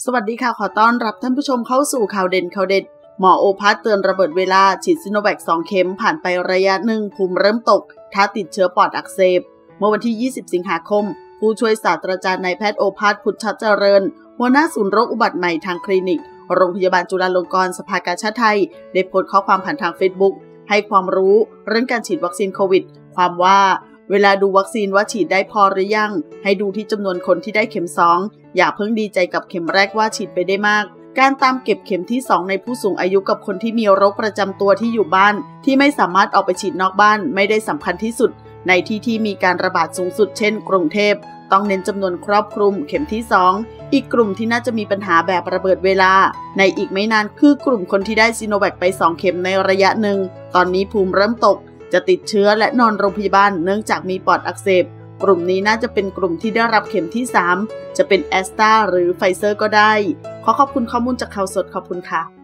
วัสดีค่ะขอต้อนรับท่านผู้ชมเข้าสู่ข่าวเด่นข่าวเด็ดหมอโอภาสเตือนระเบิดเวลาฉีดซิโนแวค2 เข็มผ่านไประยะหนึ่งภูมิเริ่มตกถ้าติดเชื้อปอดอักเสบเมื่อวันที่ 20 สิงหาคมผู้ช่วยศาสตราจารย์นายแพทย์โอภาสพุทธเจริญหัวหน้าศูนย์โรคอุบัติใหม่ทางคลินิกโรงพยาบาลจุฬาลงกรณ์สภากาชาดไทยได้โพสต์ข้อความผ่านทาง Facebook ให้ความรู้เรื่องการฉีดวัคซีนโควิดความว่าเวลาดูวัคซีนว่าฉีดได้พอหรือยังให้ดูที่จำนวนคนที่ได้เข็ม2อย่าเพิ่งดีใจกับเข็มแรกว่าฉีดไปได้มากการตามเก็บเข็มที่2ในผู้สูงอายุกับคนที่มีโรคประจำตัวที่อยู่บ้านที่ไม่สามารถออกไปฉีดนอกบ้านไม่ได้สำคัญที่สุดในที่มีการระบาดสูงสุดเช่นกรุงเทพต้องเน้นจำนวนครอบคลุมเข็มที่2อีกกลุ่มที่น่าจะมีปัญหาแบบระเบิดเวลาในอีกไม่นานคือกลุ่มคนที่ได้ซิโนแวคไป2 เข็มในระยะหนึ่งตอนนี้ภูมิเริ่มตกจะติดเชื้อและนอนโรงพยาบาลเนื่องจากมีปอดอักเสบกลุ่มนี้น่าจะเป็นกลุ่มที่ได้รับเข็มที่3จะเป็นแอสตราหรือไฟเซอร์ก็ได้ขอบคุณข้อมูลจากข่าวสดขอบคุณค่ะ